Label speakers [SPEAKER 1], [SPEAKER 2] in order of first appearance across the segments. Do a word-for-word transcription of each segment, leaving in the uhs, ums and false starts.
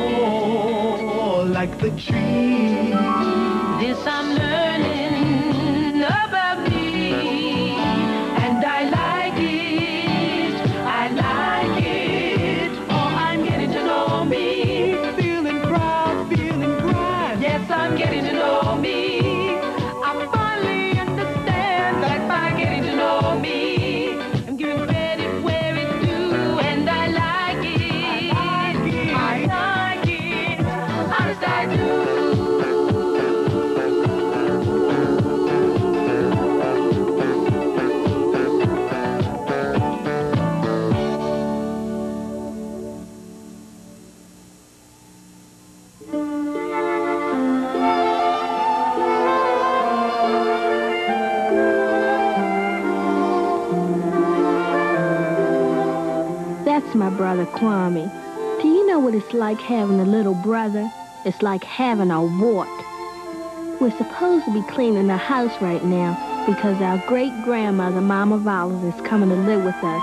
[SPEAKER 1] tall like the tree.
[SPEAKER 2] This I'm learning about me, and I like it, I like it. Oh, I'm getting to know me.
[SPEAKER 1] Feeling proud, feeling grand.
[SPEAKER 2] Yes, I'm getting to know me. I finally understand that by getting to know me, I'm giving credit where it's due, and I like it.
[SPEAKER 1] I like it.
[SPEAKER 2] I like it. Honest, I do.
[SPEAKER 3] That's my brother Kwame. Do you know what it's like having a little brother? It's like having a wart. We're supposed to be cleaning the house right now because our great-grandmother, Mama Violet, is coming to live with us.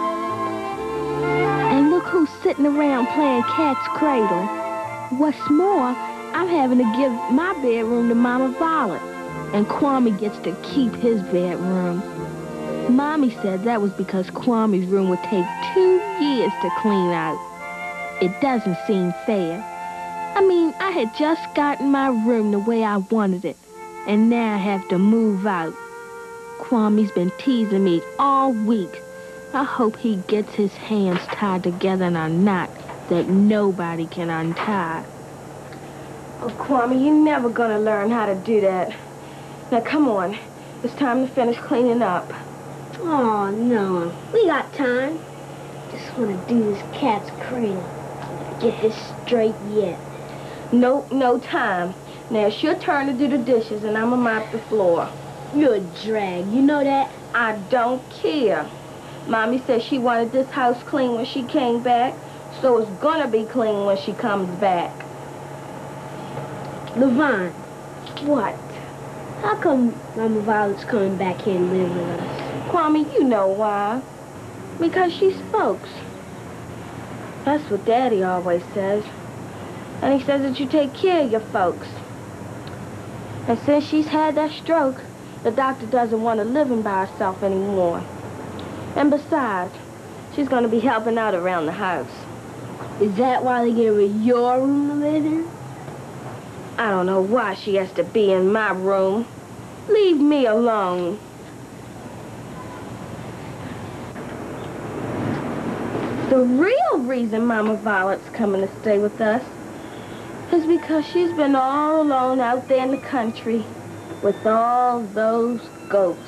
[SPEAKER 3] And look who's sitting around playing cat's cradle. What's more, I'm having to give my bedroom to Mama Violet, and Kwame gets to keep his bedroom. Mommy said that was because Kwame's room would take two years to clean out. It doesn't seem fair. I mean, I had just gotten my room the way I wanted it, and now I have to move out. Kwame's been teasing me all week. I hope he gets his hands tied together in a knot that nobody can untie. Oh, Kwame, you're never gonna learn how to do that. Now, come on. It's time to finish cleaning up.
[SPEAKER 4] Oh, no. We got time. Just want to do this cat's cradle. Get this straight yet.
[SPEAKER 3] Nope, no time. Now, it's your turn to do the dishes, and I'm gonna mop the floor.
[SPEAKER 4] You're a drag. You know that?
[SPEAKER 3] I don't care. Mommy said she wanted this house clean when she came back, so it's gonna be clean when she comes back.
[SPEAKER 4] Yvonne.
[SPEAKER 3] What?
[SPEAKER 4] How come Mama Violet's coming back here and live with us?
[SPEAKER 3] Kwame, you know why. Because she's folks. That's what Daddy always says. And he says that you take care of your folks. And since she's had that stroke, the doctor doesn't want her living by herself anymore. And besides, she's going to be helping out around the house.
[SPEAKER 4] Is that why they gave her your room to live in?
[SPEAKER 3] I don't know why she has to be in my room. Leave me alone. The real reason Mama Violet's coming to stay with us is because she's been all alone out there in the country with all those ghosts.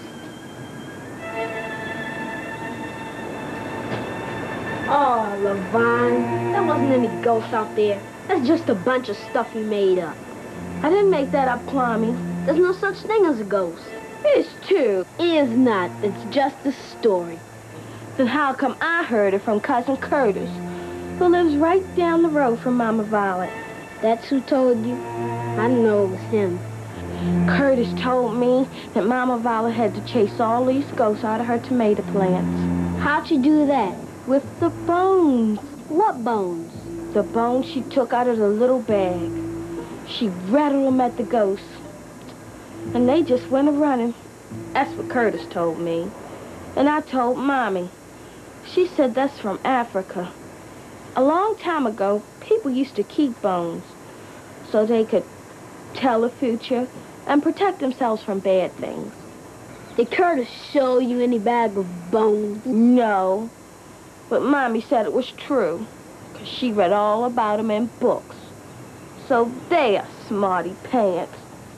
[SPEAKER 4] Oh, Yvonne, there wasn't any ghosts out there. That's just a bunch of stuff you made up.
[SPEAKER 3] I didn't make that up, Kwame.
[SPEAKER 4] There's no such thing as a ghost.
[SPEAKER 3] It's true.
[SPEAKER 4] It is not. It's just a story.
[SPEAKER 3] Then how come I heard it from Cousin Curtis, who lives right down the road from Mama Violet?
[SPEAKER 4] That's who told you? I know it was him.
[SPEAKER 3] Curtis told me that Mama Violet had to chase all these ghosts out of her tomato plants.
[SPEAKER 4] How'd she do that?
[SPEAKER 3] With the bones.
[SPEAKER 4] What bones?
[SPEAKER 3] The bones she took out of the little bag. She rattled them at the ghosts. And they just went a-running. That's what Curtis told me. And I told Mommy. She said that's from Africa. A long time ago, people used to keep bones so they could tell the future and protect themselves from bad things.
[SPEAKER 4] Did Curtis show you any bag of bones?
[SPEAKER 3] No, but Mommy said it was true, because she read all about them in books. So there, smarty pants.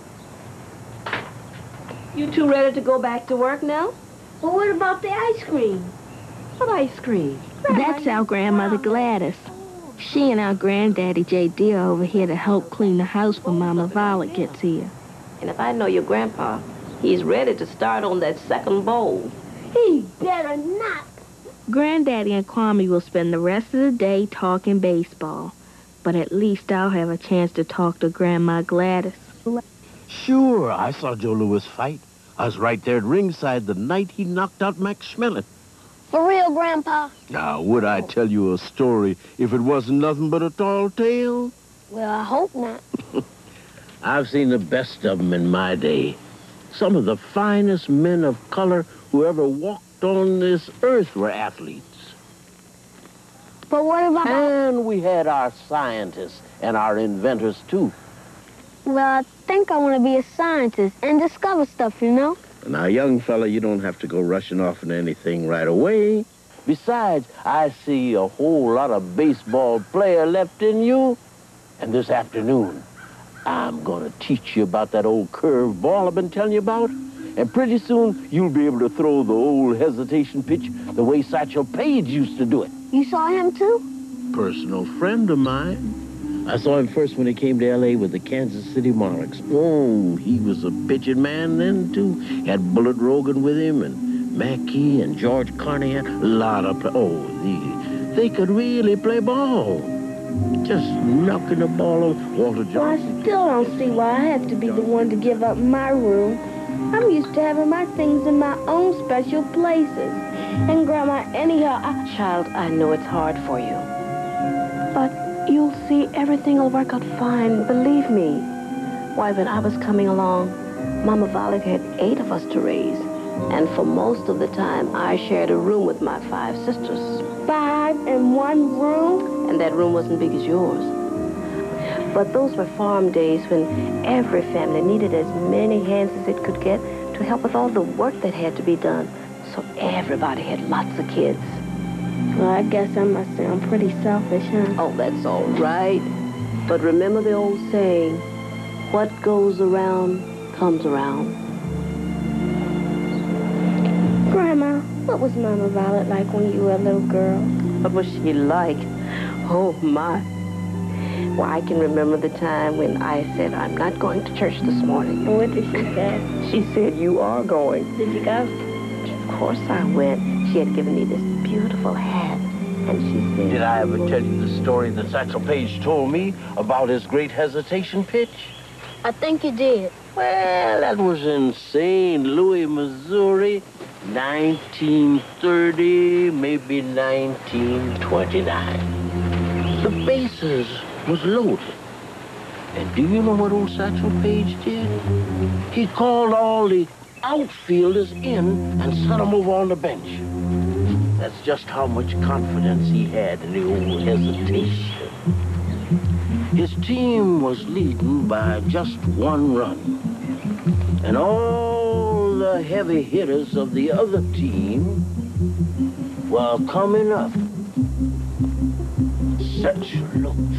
[SPEAKER 5] You two ready to go back to work now?
[SPEAKER 4] Well, what about the ice cream?
[SPEAKER 5] What ice cream?
[SPEAKER 3] That's our grandmother Gladys. She and our granddaddy Jaye are over here to help clean the house when Mama Violet gets here.
[SPEAKER 5] And if I know your grandpa, he's ready to start on that second bowl.
[SPEAKER 4] He better not.
[SPEAKER 3] Granddaddy and Kwame will spend the rest of the day talking baseball. But at least I'll have a chance to talk to Grandma Gladys.
[SPEAKER 6] Sure, I saw Joe Louis fight. I was right there at ringside the night he knocked out Max Schmeling.
[SPEAKER 4] For real, Grandpa?
[SPEAKER 6] Now, would I tell you a story if it wasn't nothing but a tall tale?
[SPEAKER 4] Well, I hope not.
[SPEAKER 7] I've seen the best of them in my day. Some of the finest men of color who ever walked on this earth were athletes.
[SPEAKER 4] But what about...
[SPEAKER 7] And we had our scientists and our inventors, too.
[SPEAKER 4] Well, I think I want to be a scientist and discover stuff, you know?
[SPEAKER 7] Now, young fella, you don't have to go rushing off into anything right away. Besides, I see a whole lot of baseball player left in you. And this afternoon, I'm going to teach you about that old curved ball I've been telling you about. And pretty soon, you'll be able to throw the old hesitation pitch the way Satchel Paige used to do it.
[SPEAKER 4] You saw him, too?
[SPEAKER 7] Personal friend of mine. I saw him first when he came to L A with the Kansas City Monarchs. Oh, he was a pitching man then, too. He had Bullet Rogan with him, and Mackey and George Carnahan. A lot of... Play oh, they, they could really play ball. Just knocking the ball on Walter Johnson.
[SPEAKER 3] Well, I still don't see why I have to be the one to give up my room. I'm used to having my things in my own special places. And, Grandma, anyhow, I...
[SPEAKER 5] Child, I know it's hard for you. But you'll see everything will work out fine, believe me. Why, when I was coming along, Mama Violet had eight of us to raise. And for most of the time, I shared a room with my five sisters.
[SPEAKER 3] Five in one room?
[SPEAKER 5] And that room wasn't big as yours. But those were farm days when every family needed as many hands as it could get to help with all the work that had to be done. So everybody had lots of kids.
[SPEAKER 3] Well, I guess I must sound pretty selfish, huh?
[SPEAKER 5] Oh, that's all right. But remember the old saying, what goes around comes around.
[SPEAKER 3] Grandma, what was Mama Violet like when you were a little girl?
[SPEAKER 5] What was she like? Oh, my. Well, I can remember the time when I said, I'm not going to church this morning.
[SPEAKER 3] And what did she say?
[SPEAKER 5] She said, you are going.
[SPEAKER 3] Did you go?
[SPEAKER 5] Of course I went. She had given me this beautiful hat. And she said...
[SPEAKER 7] Did I ever tell you the story that Satchel Paige told me about his great hesitation pitch?
[SPEAKER 4] I think you did.
[SPEAKER 7] Well, that was in Saint Louis, Missouri, nineteen thirty, maybe nineteen twenty-nine. The bases was loaded. And do you know what old Satchel Paige did? He called all the outfielders in and set them over on the bench. That's just how much confidence he had in the old hesitation. His team was leading by just one run. And all the heavy hitters of the other team were coming up. Satchel looks.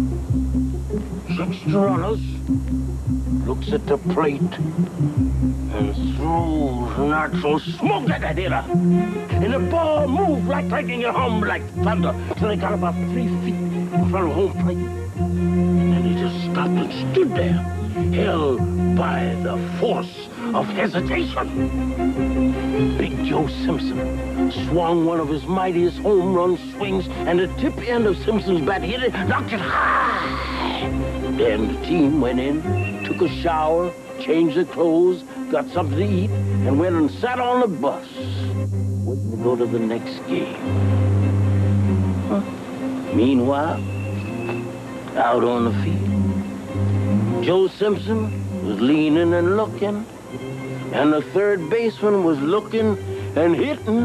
[SPEAKER 7] Six runners. Looks at the plate and throws natural smoke at that hitter. And the ball moved like lightning and hummed like thunder till they got about three feet in front of home plate. And then he just stopped and stood there, held by the force of hesitation. Big Joe Simpson swung one of his mightiest home run swings, and the tip end of Simpson's bat hit it, knocked it high. Then the team went in, took a shower, changed their clothes, got something to eat, and went and sat on the bus, waiting to go to the next game. Huh. Meanwhile, out on the field, Joe Simpson was leaning and looking, and the third baseman was looking and hitting.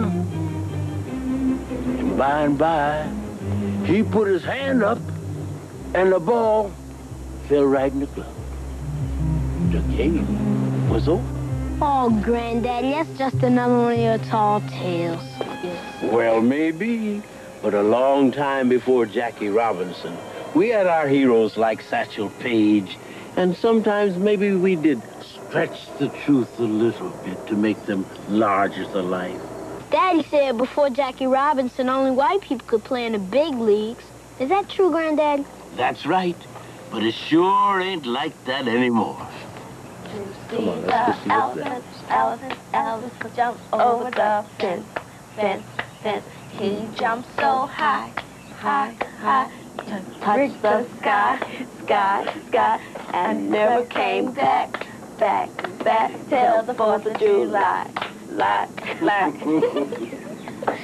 [SPEAKER 7] And by and by, he put his hand up, and the ball fell right in the glove. The game was over.
[SPEAKER 4] Oh, Granddaddy, that's just another one of your tall tales.
[SPEAKER 7] Well, maybe, but a long time before Jackie Robinson, we had our heroes like Satchel Paige, and sometimes maybe we did stretch the truth a little bit to make them larger than life.
[SPEAKER 4] Daddy said before Jackie Robinson, only white people could play in the big leagues. Is that true, Granddaddy?
[SPEAKER 7] That's right, but it sure ain't like that anymore. Come on, let's go see what's that.
[SPEAKER 2] Elephant, elephant, jump over the fence, fence, fence. He jumped so high, high, high, to touch the sky, sky, sky, and never came back, back, back till the Fourth of July, like, like.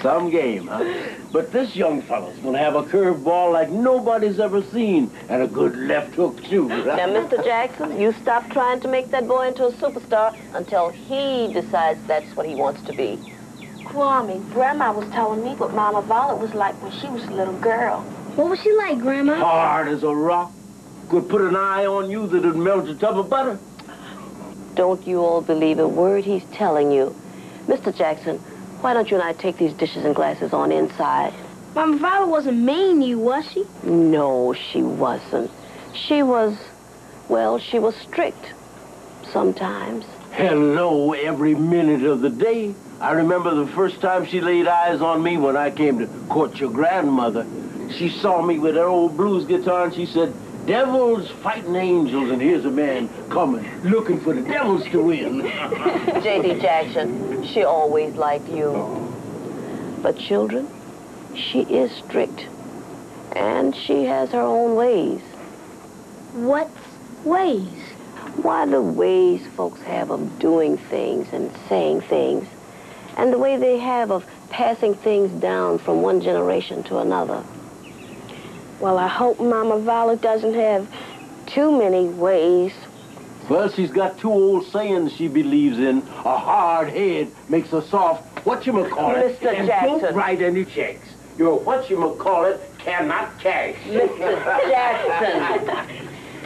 [SPEAKER 7] Some game, huh? But this young fella's gonna have a curveball like nobody's ever seen, and a good left hook, too.
[SPEAKER 5] Now, Mister Jackson, you stop trying to make that boy into a superstar until he decides that's what he wants to be.
[SPEAKER 4] Kwame, Grandma was telling me what Mama Violet was like when she was a little girl.
[SPEAKER 3] What was she like, Grandma?
[SPEAKER 7] Hard as a rock. Could put an eye on you that'd melt a tub of butter.
[SPEAKER 5] Don't you all believe a word he's telling you. Mister Jackson, why don't you and I take these dishes and glasses on inside?
[SPEAKER 3] Mama Violet wasn't mean to you, was she?
[SPEAKER 5] No, she wasn't. She was, well, she was strict. Sometimes.
[SPEAKER 7] Hello, every minute of the day. I remember the first time she laid eyes on me when I came to court your grandmother. She saw me with her old blues guitar and she said, devils fighting angels, and here's a man coming, looking for the devils to win.
[SPEAKER 5] J D Jackson, she always liked you. But children, she is strict. And she has her own ways.
[SPEAKER 3] What ways?
[SPEAKER 5] Why, the ways folks have of doing things and saying things. And the way they have of passing things down from one generation to another.
[SPEAKER 4] Well, I hope Mama Violet doesn't have too many ways.
[SPEAKER 7] Well, she's got two old sayings she believes in. A hard head makes a soft whatchamacallit.
[SPEAKER 5] Mister
[SPEAKER 7] And
[SPEAKER 5] Jackson.
[SPEAKER 7] don't write any checks. Your whatchamacallit cannot cash.
[SPEAKER 5] Mister Jackson.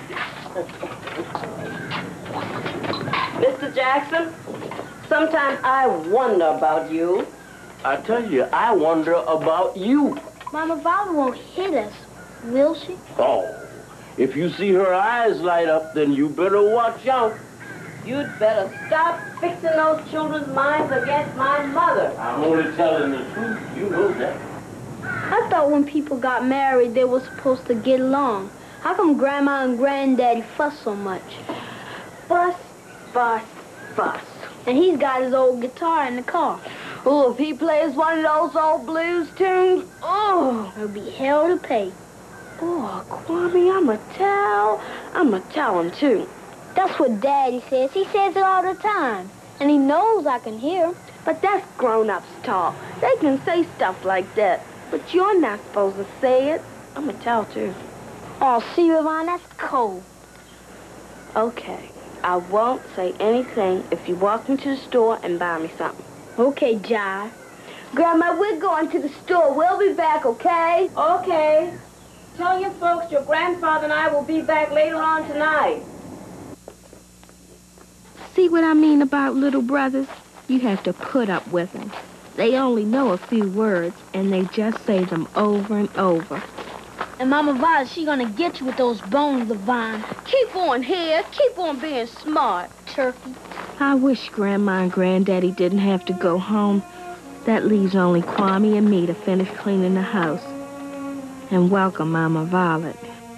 [SPEAKER 5] Mister Jackson, sometimes I wonder about you.
[SPEAKER 7] I tell you, I wonder about you.
[SPEAKER 3] Mama Violet won't hit us, will she?
[SPEAKER 7] Oh, if you see her eyes light up, then you better watch out.
[SPEAKER 5] You'd better stop fixing those children's minds against my mother.
[SPEAKER 7] I'm only telling the truth. You know that.
[SPEAKER 3] I thought when people got married, they were supposed to get along. How come Grandma and Granddaddy fuss so much?
[SPEAKER 4] Fuss, fuss, fuss.
[SPEAKER 3] And he's got his old guitar in the car.
[SPEAKER 4] Oh, if he plays one of those old blues tunes, oh,
[SPEAKER 3] It'll be hell to pay.
[SPEAKER 4] oh, Kwame, I'ma tell. I'ma tell him, too.
[SPEAKER 3] That's what Daddy says. He says it all the time. And he knows I can hear him.
[SPEAKER 4] But that's grown-ups talk. They can say stuff like that. But you're not supposed to say it. I'ma tell, too.
[SPEAKER 3] Oh, see, Yvonne, that's cold.
[SPEAKER 4] Okay, I won't say anything if you walk into the store and buy me something.
[SPEAKER 3] Okay, Jaye. Grandma, we're going to the store. We'll be back, okay?
[SPEAKER 5] Okay. Tell your folks your grandfather and I will be back later on tonight.
[SPEAKER 3] See what I mean about little brothers? You have to put up with them. They only know a few words, and they just say them over and over. And Mama Violet, she gonna get you with those bones, Yvonne.
[SPEAKER 4] Keep on here. Keep on being smart, turkey.
[SPEAKER 3] I wish Grandma and Granddaddy didn't have to go home. That leaves only Kwame and me to finish cleaning the house. And welcome Mama Violet.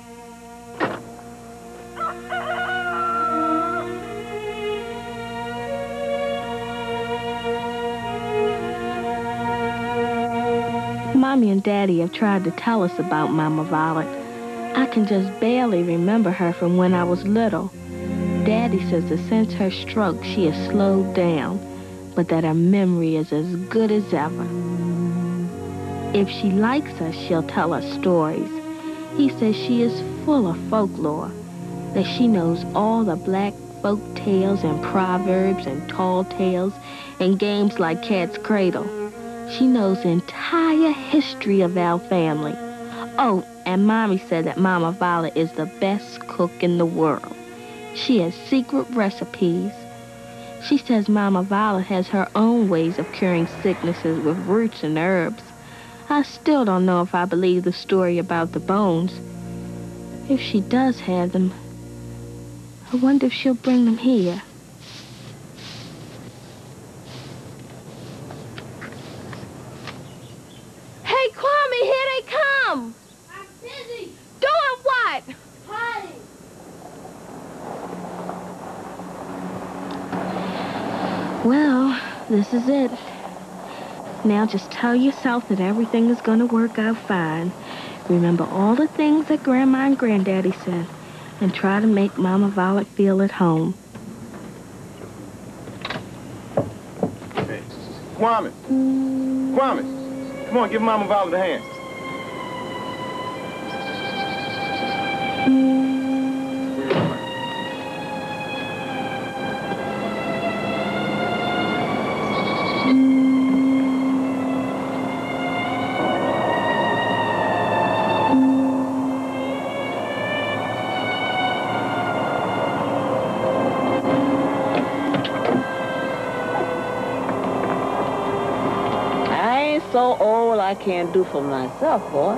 [SPEAKER 3] Mommy and Daddy have tried to tell us about Mama Violet. I can just barely remember her from when I was little. Daddy says that since her stroke, she has slowed down, but that her memory is as good as ever. If she likes us, she'll tell us stories. He says she is full of folklore, that she knows all the black folk tales and proverbs and tall tales and games like Cat's Cradle. She knows the entire history of our family. Oh, and Mommy said that Mama Violet is the best cook in the world. She has secret recipes. She says Mama Violet has her own ways of curing sicknesses with roots and herbs. I still don't know if I believe the story about the bones. If she does have them, I wonder if she'll bring them here.
[SPEAKER 4] Hey, Kwame, here they come.
[SPEAKER 3] I'm busy.
[SPEAKER 4] Doing what?
[SPEAKER 3] Hiding. Well, this is it. Now just tell yourself that everything is going to work out fine. Remember all the things that Grandma and Granddaddy said, and try to make Mama Violet feel at home.
[SPEAKER 8] Hey, Kwame. Kwame. Come on, give Mama Violet a hand.
[SPEAKER 5] So old I can't do for myself, boy.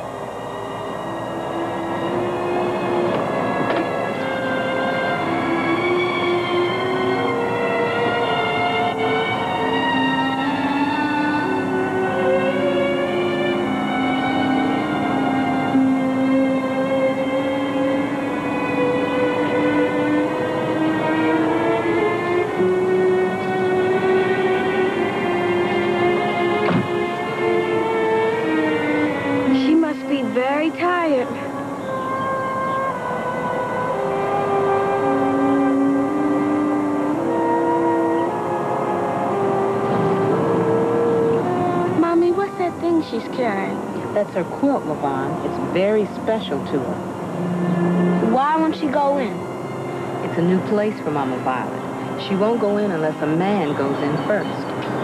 [SPEAKER 3] She's carrying.
[SPEAKER 5] That's her quilt, Yvonne. It's very special to her.
[SPEAKER 3] Why won't she go in?
[SPEAKER 5] It's a new place for Mama Violet. She won't go in unless a man goes in first.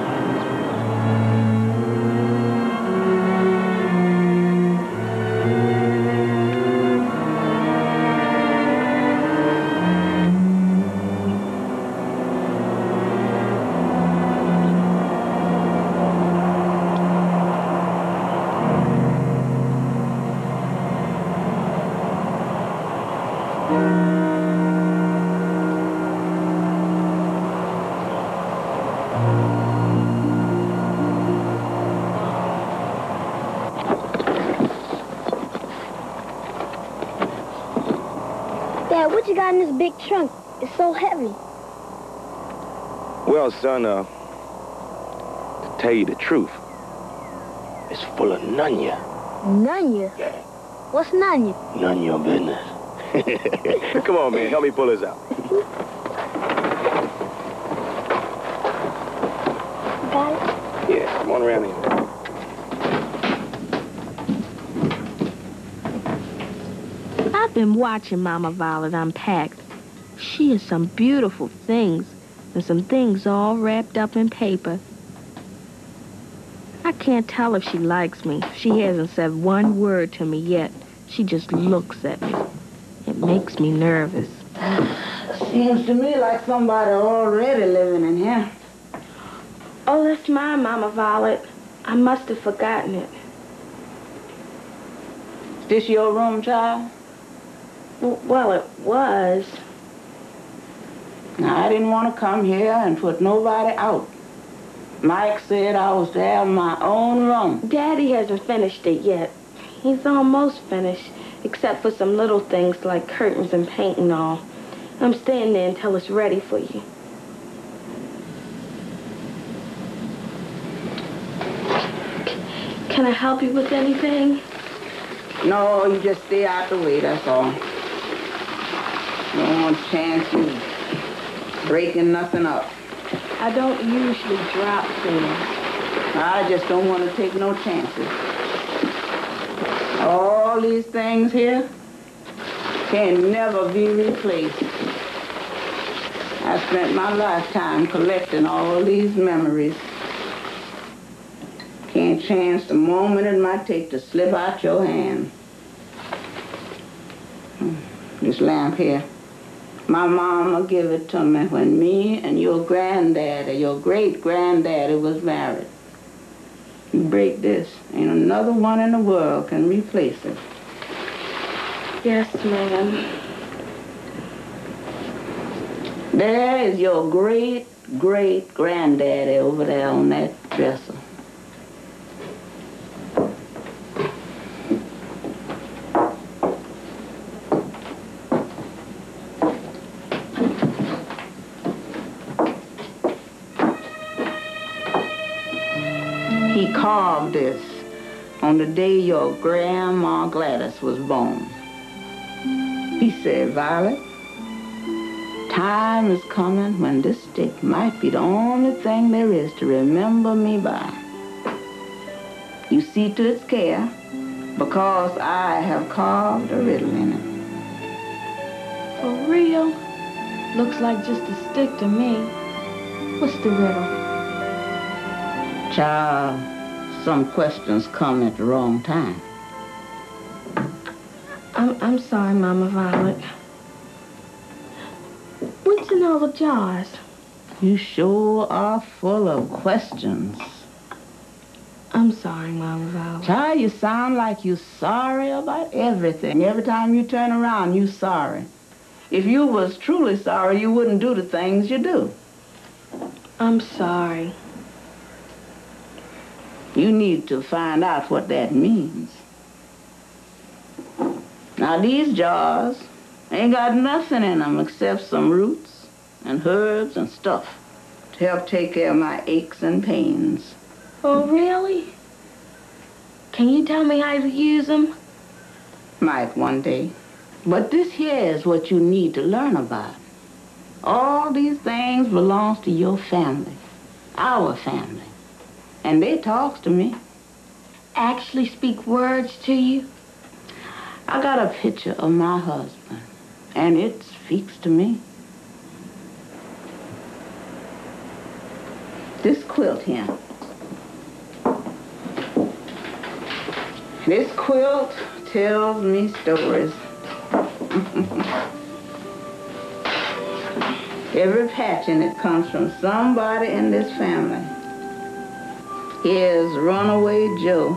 [SPEAKER 4] Dad, what you got in this big trunk? It's so heavy.
[SPEAKER 8] Well, son, uh, to tell you the truth, it's full of none ya.
[SPEAKER 4] None ya?
[SPEAKER 8] Yeah.
[SPEAKER 4] What's none ya?
[SPEAKER 8] None your business. Come on, man. Help me pull this out.
[SPEAKER 4] Got it?
[SPEAKER 8] Yeah, come on around here.
[SPEAKER 3] I've been watching Mama Violet unpack. She has some beautiful things, and some things all wrapped up in paper. I can't tell if she likes me. She hasn't said one word to me yet. She just looks at me. It makes me nervous.
[SPEAKER 9] Seems to me like somebody already living in here.
[SPEAKER 3] Oh, that's mine, Mama Violet. I must have forgotten it.
[SPEAKER 9] This your room, child?
[SPEAKER 3] Well, it was.
[SPEAKER 9] Now, I didn't want to come here and put nobody out. Mike said I was to have my own room.
[SPEAKER 3] Daddy hasn't finished it yet. He's almost finished, except for some little things like curtains and paint and all. I'm staying there until it's ready for you. Can I help you with anything?
[SPEAKER 9] No, you just stay out the way, that's all. Don't want a chance of breaking nothing up.
[SPEAKER 3] I don't usually drop things.
[SPEAKER 9] I just don't want to take no chances. All these things here can never be replaced. I spent my lifetime collecting all these memories. Can't chance the moment it might take to slip out your hand. This lamp here. My mama gave it to me when me and your granddaddy, your great-granddaddy was married. You break this, ain't another one in the world can replace it.
[SPEAKER 3] Yes, ma'am.
[SPEAKER 9] There is your great-great-granddaddy over there on that dresser. He carved this on the day your grandma Gladys was born. He said, Violet, time is coming when this stick might be the only thing there is to remember me by. You see to its care, because I have carved a riddle in it.
[SPEAKER 5] For real? Looks like just a stick to me. What's the riddle?
[SPEAKER 9] Child, some questions come at the wrong time.
[SPEAKER 5] I'm, I'm sorry, Mama Violet. What's in all the jars?
[SPEAKER 9] You sure are full of questions.
[SPEAKER 5] I'm sorry, Mama Violet.
[SPEAKER 9] Child, you sound like you're sorry about everything. Every time you turn around, you're sorry. If you was truly sorry, you wouldn't do the things you do.
[SPEAKER 5] I'm sorry.
[SPEAKER 9] You need to find out what that means. Now, these jars ain't got nothing in them except some roots and herbs and stuff to help take care of my aches and pains.
[SPEAKER 5] Oh, really? Can you tell me how to use them?
[SPEAKER 9] Might one day. But this here is what you need to learn about. All these things belongs to your family, our family. And they talks to me.
[SPEAKER 5] Actually speak words to you?
[SPEAKER 9] I got a picture of my husband, and it speaks to me. This quilt here. This quilt tells me stories. Every patch in it comes from somebody in this family. Here's Runaway Joe,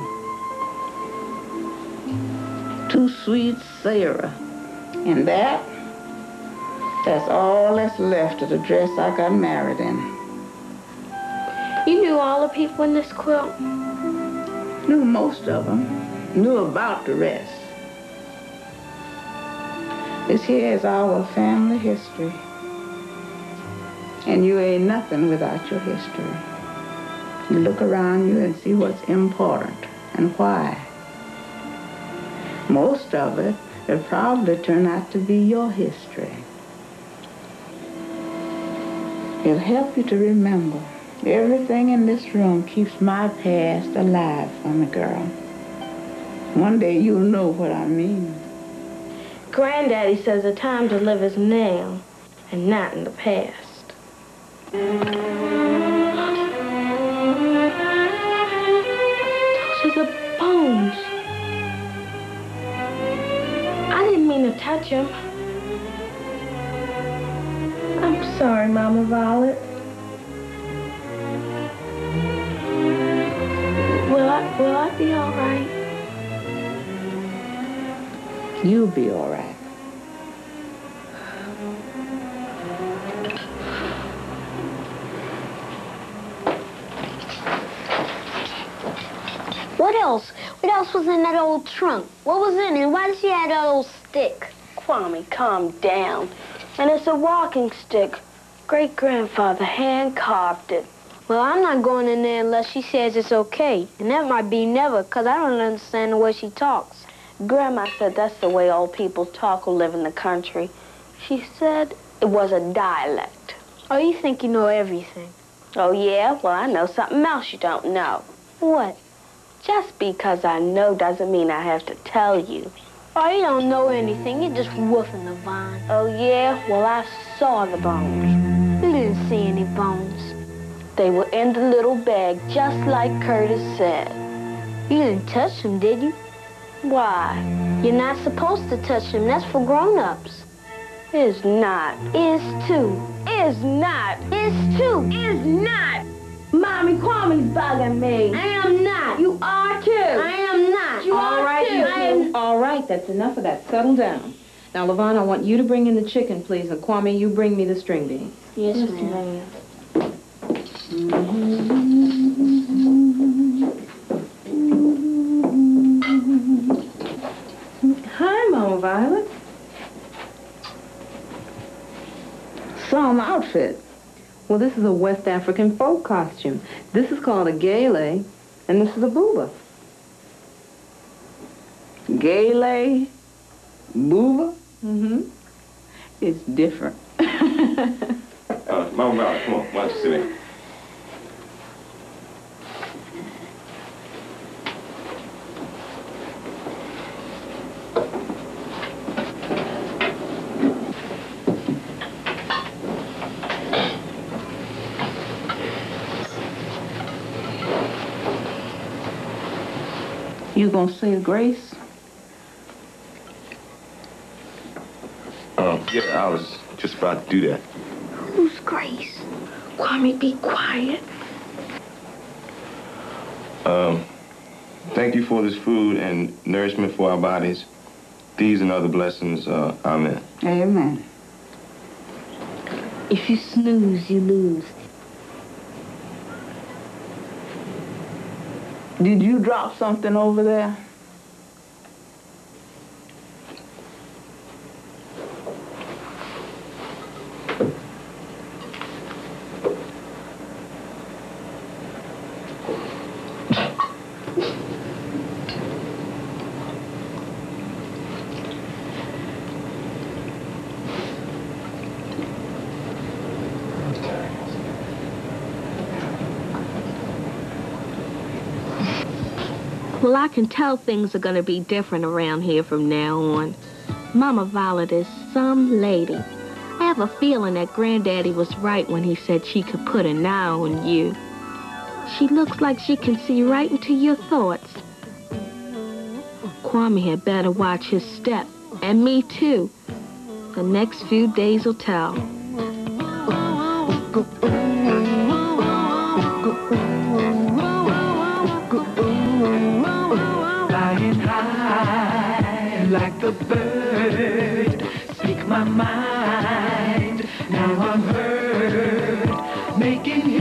[SPEAKER 9] Too Sweet Sarah, and that, that's all that's left of the dress I got married in.
[SPEAKER 5] You knew all the people in this quilt?
[SPEAKER 9] Knew most of them, knew about the rest. This here is our family history. And you ain't nothing without your history. You look around you and see what's important and why. Most of it will probably turn out to be your history. It'll help you to remember everything in this room keeps my past alive for me, girl. One day you'll know what I mean.
[SPEAKER 5] Granddaddy says the time to live is now and not in the past. Those are the bones. I didn't mean to touch them. I'm sorry, Mama Violet. Will I, will I be all right?
[SPEAKER 9] You'll be all right.
[SPEAKER 4] What else? What else was in that old trunk? What was in it? Why did she have that old stick?
[SPEAKER 5] Kwame, calm down. And it's a walking stick. Great-grandfather hand-carved it.
[SPEAKER 3] Well, I'm not going in there unless she says it's okay. And that might be never, because I don't understand the way she talks.
[SPEAKER 5] Grandma said that's the way old people talk who live in the country. She said it was a dialect.
[SPEAKER 3] Oh, you think you know everything?
[SPEAKER 5] Oh, yeah? Well, I know something else you don't know.
[SPEAKER 3] What?
[SPEAKER 5] Just because I know doesn't mean I have to tell you.
[SPEAKER 3] Oh, you don't know anything. You're just woofing the vine.
[SPEAKER 5] Oh, yeah? Well, I saw the bones.
[SPEAKER 3] You didn't see any bones.
[SPEAKER 5] They were in the little bag, just like Curtis said.
[SPEAKER 3] You didn't touch them, did you?
[SPEAKER 5] Why?
[SPEAKER 3] You're not supposed to touch them. That's for grown-ups.
[SPEAKER 5] Is not.
[SPEAKER 3] Is too.
[SPEAKER 5] Is not.
[SPEAKER 3] Is too.
[SPEAKER 5] Is not.
[SPEAKER 3] Mommy, Kwame's bugging me. I am not.
[SPEAKER 5] You are too.
[SPEAKER 3] I am not.
[SPEAKER 5] You
[SPEAKER 10] All
[SPEAKER 5] are
[SPEAKER 10] right,
[SPEAKER 5] too.
[SPEAKER 10] you
[SPEAKER 5] I am...
[SPEAKER 10] two. All right, that's enough of that. Settle down. Now, Yvonne, I want you to bring in the chicken, please, and Kwame, you bring me the string beans.
[SPEAKER 3] Yes, yes ma'am.
[SPEAKER 10] Hi, Mama Violet.
[SPEAKER 9] Some outfit.
[SPEAKER 10] Well, this is a West African folk costume. This is called a gele, and this is a booba.
[SPEAKER 9] Gele, booba.
[SPEAKER 10] Mm-hmm.
[SPEAKER 9] It's different.
[SPEAKER 8] Uh, Mama Violet, come on, why don't you sit in?
[SPEAKER 9] You gonna say grace?
[SPEAKER 8] Um, yeah, I was just about to do that.
[SPEAKER 3] Who's Grace? Kwame, be quiet.
[SPEAKER 8] Um, thank you for this food and nourishment for our bodies. These and other blessings, uh, amen.
[SPEAKER 9] Amen.
[SPEAKER 3] If you snooze, you lose.
[SPEAKER 9] Did you drop something over there?
[SPEAKER 3] Well, I can tell things are going to be different around here from now on. Mama Violet is some lady. I have a feeling that Granddaddy was right when he said she could put an eye on you. She looks like she can see right into your thoughts. Kwame had better watch his step, and me too. The next few days will tell.
[SPEAKER 1] Flying high like the bird, speak my mind. Now I'm heard, making